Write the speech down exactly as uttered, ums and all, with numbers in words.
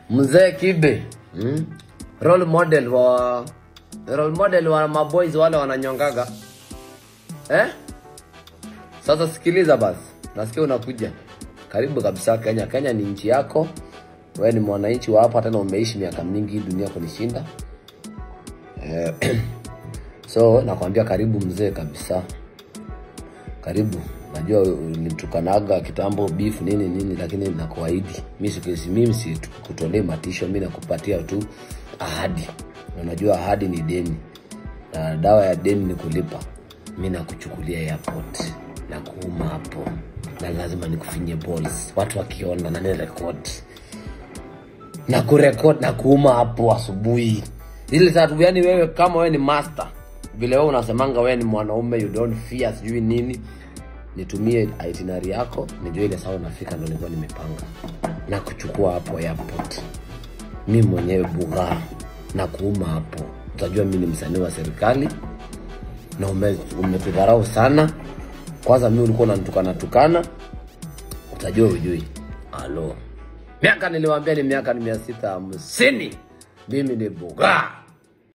Mzee Kibe. Hmm? Role model wa role model wa maboys wale wananyongaga. Eh? Sasa sikiliza basi. Nasikia unakuja. Karibu kabisa Kenya. Kenya ni nchi yako. Wewe ni mwananchi wa hapa, tena umeishi miaka mingi dunia kunishinda. Eh, so nakwambia karibu mzee kabisa. Karibu. Najua nitukanaga kitambo beef nini nini, lakini nakuahidi mimi sikisi mimi si kutolee matisho, mimi nakupatia tu ahadi. Unajua ahadi ni deni. Na dawa ya deni ni kulipa. Mimi nakuchukulia airport na kuuma hapo. Na lazima nikufinye balls. Watu wakiona na nirecord. Na kurecord na kuuma hapo asubuhi. Ile tatu, yani wewe kama wewe ni master, vile wewe unasemanga wewe ni mwanaume, you don't fear sijui nini, nitumie itinerary yako nijue ile sawa nafika, ndio nilikuwa nimepanga na kuchukua hapo airport. Mimi mwenyewe buga na kuuma hapo. Utajua mimi ni msanii wa serikali na ume umetudharau sana. Kwanza mimi ulikuwa unanitukana tukana. Utajua ujui. Alo. Miaka niliwaambia ni miaka ni mia sita hamsini. Mimi ni buga.